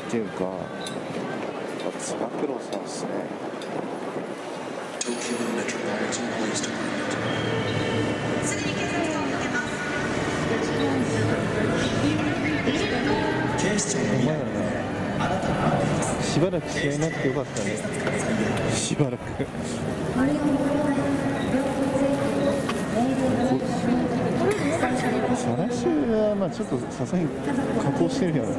っていうか、つば九郎さんですね。お前らしばらく試合なくてよかったね。しばらくサラシはまあちょっとさすがに加工してるやろ。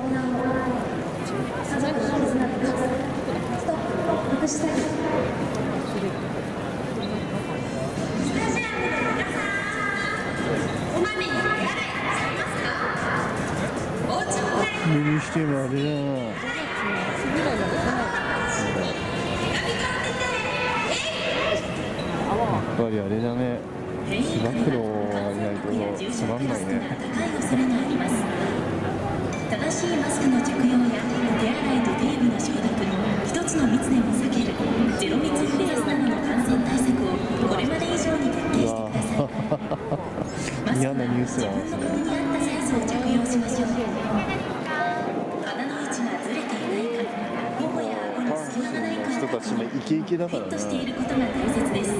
にしてもあれだな。やっぱりあれだね。つば九郎がいないとつまんないね。 正しいマスクの着用や手洗いと手指の消毒、一つの密でも避けるゼロ密フレーズなどの感染対策をこれまで以上に徹底してください。マスクは自分の顔に合ったサイズを着用しましょう。鼻の位置がずれていないか、頬や顎に隙間がないかを確認、フィットしていることが大切です。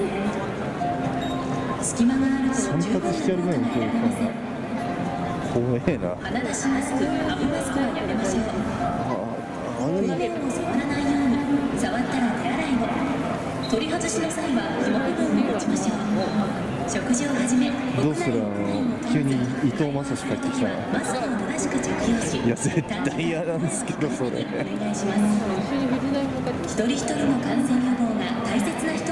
隙間があると十分に動かなきゃなりません。 怖えな。 鼻出しマスク、顎マスクはやめましょう。この面を触らないように、触ったら手洗いを。取り外しの際は紐部分を持ちましょう。食事をはじめ、 どうする急に伊藤正史帰ってきたら。 マスクを正しく着用し、 いや絶対嫌なんですけどそれ。 お願いします。一人一人の感染予防が大切な人